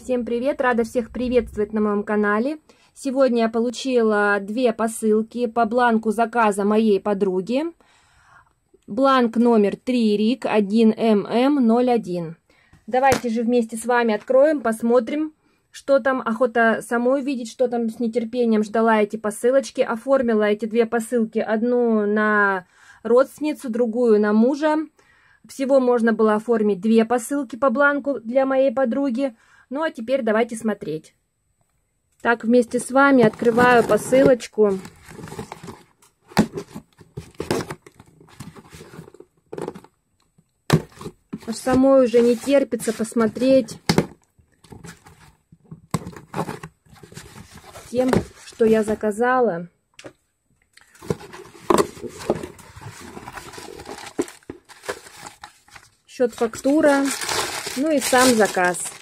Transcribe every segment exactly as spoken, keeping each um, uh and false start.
Всем привет! Рада всех приветствовать на моем канале. Сегодня я получила две посылки по бланку заказа моей подруги. Бланк номер три рик один эм эм ноль один. Давайте же вместе с вами откроем, посмотрим, что там. Охота самой увидеть, что там. С нетерпением ждала эти посылочки. Оформила эти две посылки. Одну на родственницу, другую на мужа. Всего можно было оформить две посылки по бланку для моей подруги. Ну, а теперь давайте смотреть. Так, вместе с вами открываю посылочку. Аж самой уже не терпится посмотреть тем, что я заказала. Счет, фактура, ну и сам заказ.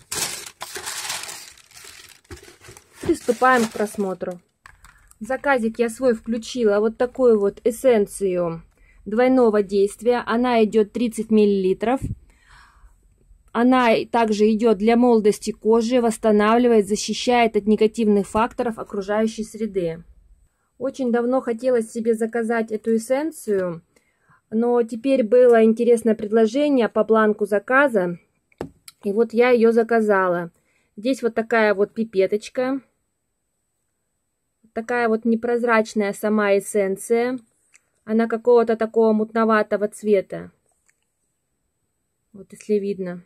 Приступаем к просмотру. В заказик я свой включила вот такую вот эссенцию двойного действия. Она идет тридцать миллилитров. Она также идет для молодости кожи, восстанавливает, защищает от негативных факторов окружающей среды. Очень давно хотелось себе заказать эту эссенцию, но теперь было интересное предложение по бланку заказа, и вот я ее заказала. Здесь вот такая вот пипеточка. Такая вот непрозрачная сама эссенция. Она какого-то такого мутноватого цвета. Вот если видно.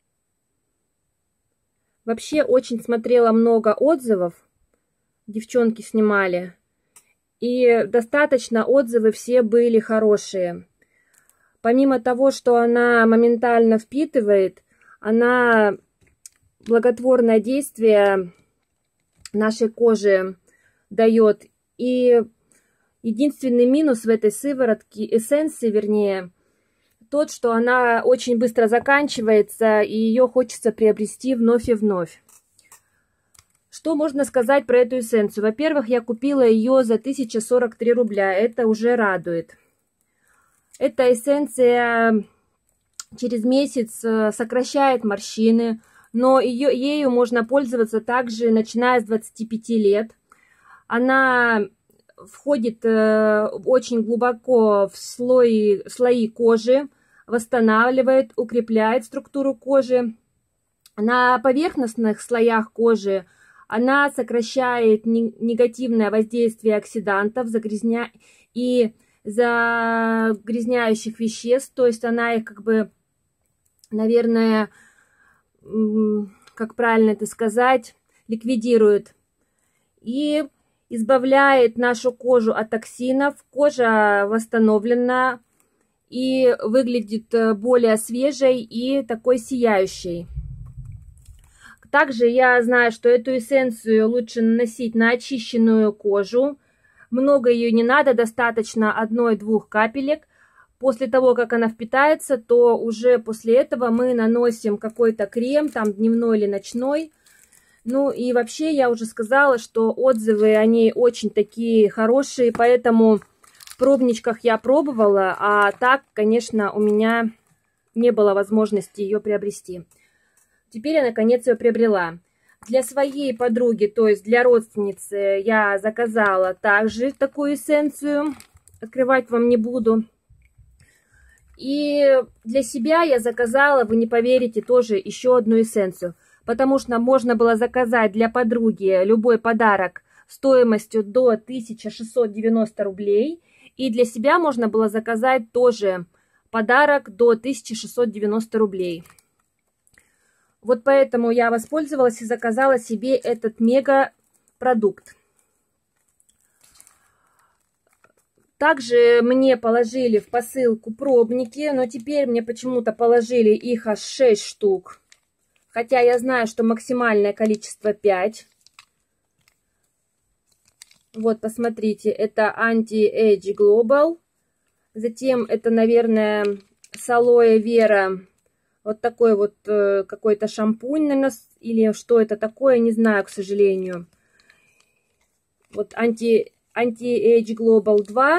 Вообще очень смотрела много отзывов. Девчонки снимали. И достаточно отзывы все были хорошие. Помимо того, что она моментально впитывает, она благотворное действие нашей коже дает. И единственный минус в этой сыворотке, эссенции вернее, тот, что она очень быстро заканчивается, и ее хочется приобрести вновь и вновь. Что можно сказать про эту эссенцию? Во-первых, я купила ее за тысячу сорок три рубля. Это уже радует. Эта эссенция через месяц сокращает морщины, но ее, ею можно пользоваться также начиная с двадцати пяти лет. Она входит э, очень глубоко в слой, слои кожи, восстанавливает, укрепляет структуру кожи. На поверхностных слоях кожи она сокращает негативное воздействие оксидантов загрязня... и загрязняющих веществ. То есть она их как бы, наверное, как правильно это сказать, ликвидирует. И избавляет нашу кожу от токсинов. Кожа восстановлена и выглядит более свежей и такой сияющей. Также я знаю, что эту эссенцию лучше наносить на очищенную кожу. Много ее не надо, достаточно одной-двух капелек. После того, как она впитается, то уже после этого мы наносим какой-то крем, там дневной или ночной. Ну и вообще я уже сказала, что отзывы, они очень такие хорошие, поэтому в пробничках я пробовала, а так, конечно, у меня не было возможности ее приобрести. Теперь я наконец ее приобрела. Для своей подруги, то есть для родственницы, я заказала также такую эссенцию. Открывать вам не буду. И для себя я заказала, вы не поверите, тоже еще одну эссенцию. Потому что можно было заказать для подруги любой подарок стоимостью до тысячи шестисот девяноста рублей. И для себя можно было заказать тоже подарок до тысячи шестисот девяноста рублей. Вот поэтому я воспользовалась и заказала себе этот мега продукт. Также мне положили в посылку пробники, но теперь мне почему-то положили их аж шесть штук. Хотя я знаю, что максимальное количество пять. Вот, посмотрите, это Anti-Age Global. Затем это, наверное, с алоэ вера. Вот такой вот э, какой-то шампунь, наверное, или что это такое, не знаю, к сожалению. Вот Anti, Anti-Age Global два.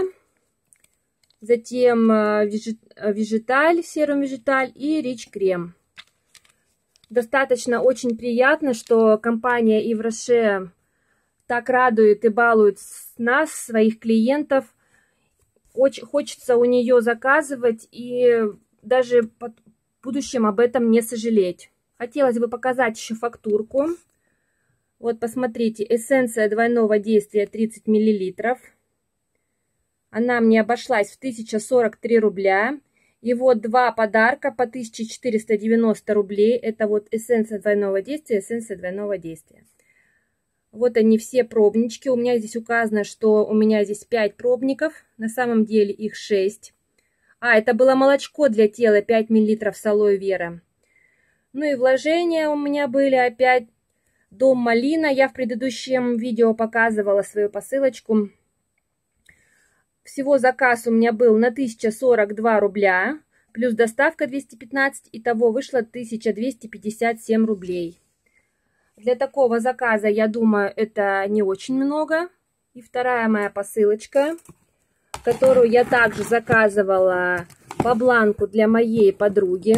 Затем э, Vegetal, серум Vegetal и Rich Крем. Достаточно очень приятно, что компания Yves Rocher так радует и балует нас, своих клиентов. Очень хочется у нее заказывать и даже в будущем об этом не сожалеть. Хотелось бы показать еще фактурку. Вот посмотрите, эссенция двойного действия тридцать миллилитров. Она мне обошлась в тысячу сорок три рубля. И вот два подарка по тысяче четыреста девяносто рублей. Это вот эссенция двойного действия, эссенция двойного действия. Вот они все пробнички. У меня здесь указано, что у меня здесь пять пробников. На самом деле их шесть. А, это было молочко для тела, пять миллилитров с алоэ вера. Ну и вложения у меня были опять. Дом Малина. Я в предыдущем видео показывала свою посылочку. Всего заказ у меня был на тысячу сорок два рубля, плюс доставка двести пятнадцать, итого вышло тысяча двести пятьдесят семь рублей. Для такого заказа, я думаю, это не очень много. И вторая моя посылочка, которую я также заказывала по бланку для моей подруги.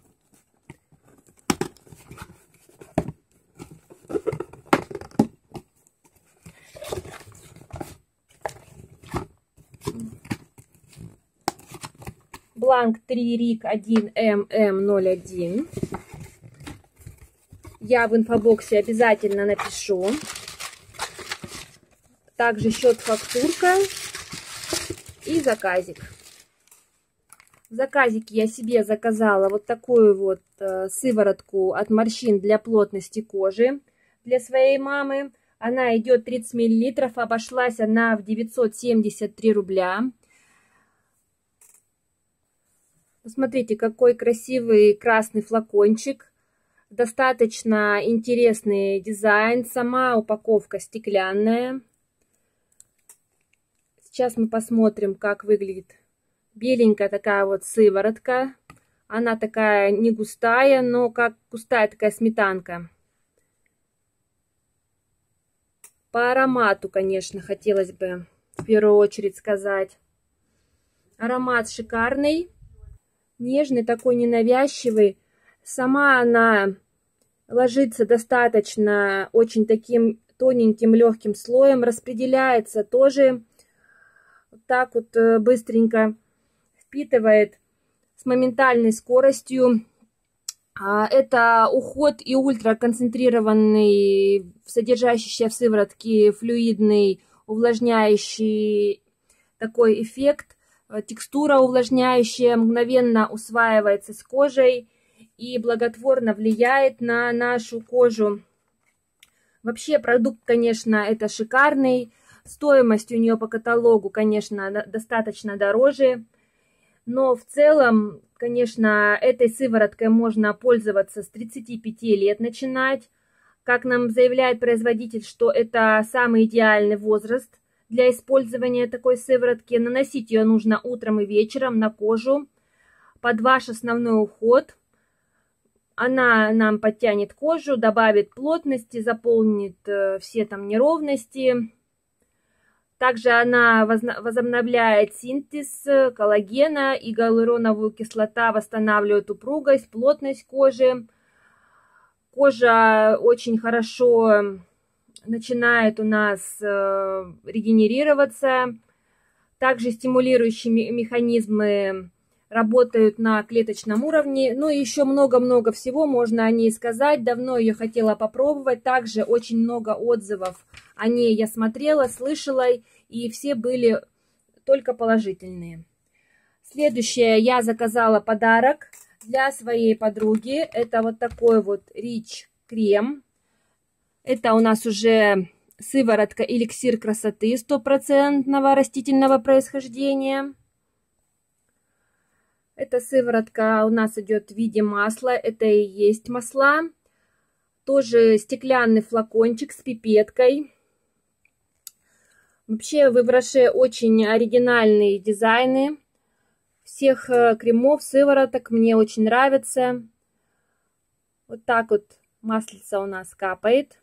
Бланк три рик один эм эм ноль один. Я в инфобоксе обязательно напишу. Также счет, фактурка и заказик. В заказике я себе заказала вот такую вот э, сыворотку от морщин для плотности кожи для своей мамы. Она идет тридцать миллилитров, обошлась она в девятьсот семьдесят три рубля. Посмотрите, какой красивый красный флакончик. Достаточно интересный дизайн. Сама упаковка стеклянная. Сейчас мы посмотрим, как выглядит беленькая такая вот сыворотка. Она такая не густая, но как густая такая сметанка. По аромату, конечно, хотелось бы в первую очередь сказать. Аромат шикарный. Нежный, такой ненавязчивый. Сама она ложится достаточно очень таким тоненьким легким слоем. Распределяется тоже вот так вот быстренько. Впитывает с моментальной скоростью. Это уход и ультраконцентрированный, содержащийся в сыворотке флюидный, увлажняющий такой эффект. Текстура увлажняющая мгновенно усваивается с кожей и благотворно влияет на нашу кожу. Вообще продукт, конечно, это шикарный. Стоимость у нее по каталогу, конечно, достаточно дороже. Но в целом, конечно, этой сывороткой можно пользоваться с тридцати пяти лет начинать. Как нам заявляет производитель, что это самый идеальный возраст для использования такой сыворотки. Наносить ее нужно утром и вечером на кожу под ваш основной уход. Она нам подтянет кожу, добавит плотности, заполнит все там неровности. Также она возобновляет синтез коллагена и гиалуроновую кислота, восстанавливает упругость, плотность кожи. Кожа очень хорошо начинает у нас э, регенерироваться. Также стимулирующие механизмы работают на клеточном уровне. Ну и еще много-много всего можно о ней сказать. Давно ее хотела попробовать. Также очень много отзывов о ней я смотрела, слышала, и все были только положительные. Следующее, я заказала подарок для своей подруги. Это вот такой вот Rich крем. Это у нас уже сыворотка эликсир красоты стопроцентного растительного происхождения. Эта сыворотка у нас идет в виде масла. Это и есть масла. Тоже стеклянный флакончик с пипеткой. Вообще в Yves Rocher очень оригинальные дизайны всех кремов, сывороток. Мне очень нравится. Вот так вот маслица у нас капает.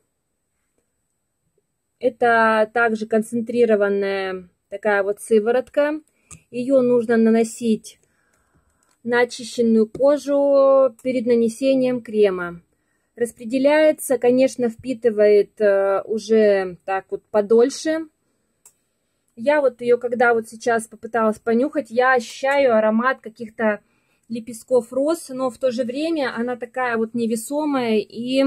Это также концентрированная такая вот сыворотка. Ее нужно наносить на очищенную кожу перед нанесением крема. Распределяется, конечно, впитывает э, уже так вот подольше. Я вот ее, когда вот сейчас попыталась понюхать, я ощущаю аромат каких-то лепестков роз, но в то же время она такая вот невесомая и,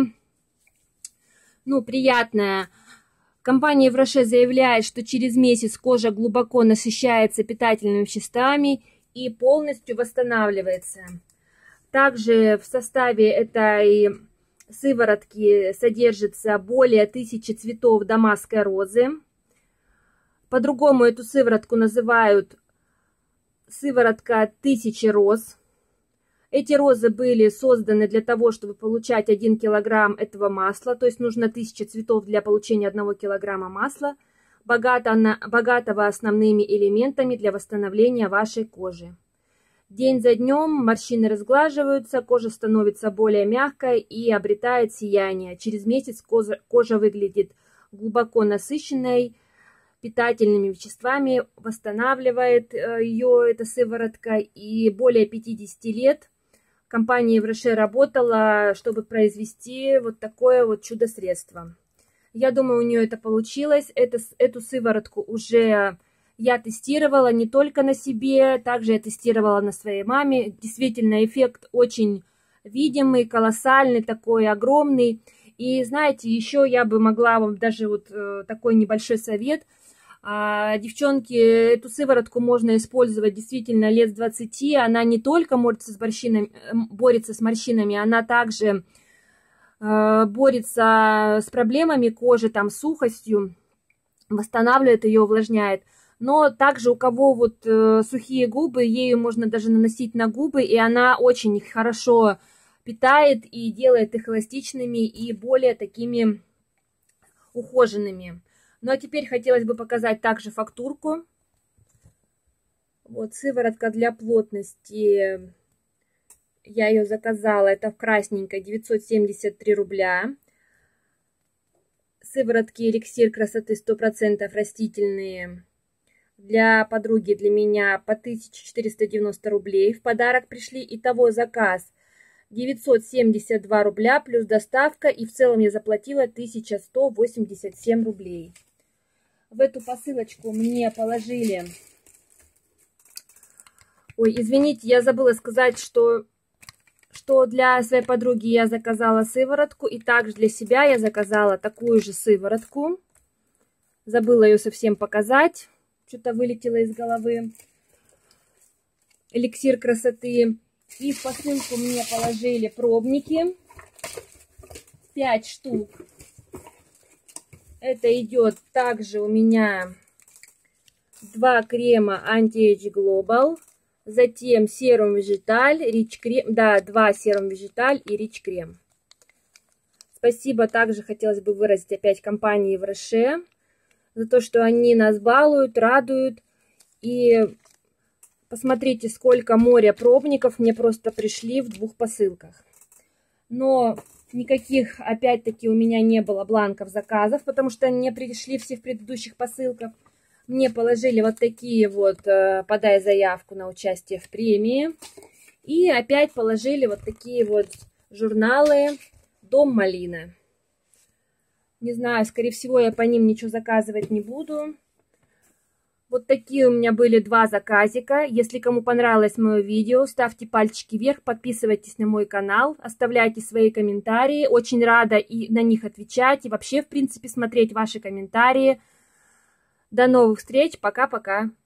ну, приятная. Компания Yves Rocher заявляет, что через месяц кожа глубоко насыщается питательными веществами и полностью восстанавливается. Также в составе этой сыворотки содержится более тысячи цветов дамасской розы. По-другому эту сыворотку называют сыворотка тысячи роз. Эти розы были созданы для того, чтобы получать один килограмм этого масла, то есть нужно тысяча цветов для получения одного килограмма масла, богато на, богатого основными элементами для восстановления вашей кожи. День за днем морщины разглаживаются, кожа становится более мягкой и обретает сияние. Через месяц кожа, кожа выглядит глубоко насыщенной питательными веществами, восстанавливает ее эта сыворотка, и более пятидесяти лет компания Yves Rocher работала, чтобы произвести вот такое вот чудо-средство. Я думаю, у нее это получилось. Это, эту сыворотку уже я тестировала не только на себе, также я тестировала на своей маме. Действительно, эффект очень видимый, колоссальный, такой огромный. И знаете, еще я бы могла вам даже вот такой небольшой совет. А, девчонки, эту сыворотку можно использовать действительно лет с двадцати. Она не только борется с морщинами, борется с морщинами, она также э, борется с проблемами кожи, там, сухостью, восстанавливает ее, увлажняет. Но также у кого вот э, сухие губы, ею можно даже наносить на губы, и она очень хорошо питает и делает их эластичными и более такими ухоженными. Ну а теперь хотелось бы показать также фактурку. Вот сыворотка для плотности. Я ее заказала. Это в красненькой, девятьсот семьдесят три рубля. Сыворотки эликсир красоты сто процентов растительные. Для подруги, для меня по тысяче четыреста девяносто рублей. В подарок пришли. Итого заказ девятьсот семьдесят два рубля плюс доставка. И в целом я заплатила тысяча сто восемьдесят семь рублей. В эту посылочку мне положили... Ой, извините, я забыла сказать, что, что для своей подруги я заказала сыворотку. И также для себя я заказала такую же сыворотку. Забыла ее совсем показать. Что-то вылетело из головы. Эликсир красоты. И в посылку мне положили пробники. пять штук. Это идет также у меня два крема Anti-Age Global, затем серум Vegetal, Rich крем, да, два серум Vegetal и Rich крем. Спасибо также хотелось бы выразить опять компании Yves Rocher за то, что они нас балуют, радуют. И посмотрите, сколько моря пробников мне просто пришли в двух посылках. Но никаких, опять-таки, у меня не было бланков заказов, потому что они мне пришли все в предыдущих посылках. Мне положили вот такие вот, подай заявку на участие в премии. И опять положили вот такие вот журналы «Дом малины». Не знаю, скорее всего, я по ним ничего заказывать не буду. Вот такие у меня были два заказика. Если кому понравилось мое видео, ставьте пальчики вверх, подписывайтесь на мой канал, оставляйте свои комментарии. Очень рада и на них отвечать, и вообще, в принципе, смотреть ваши комментарии. До новых встреч, пока-пока.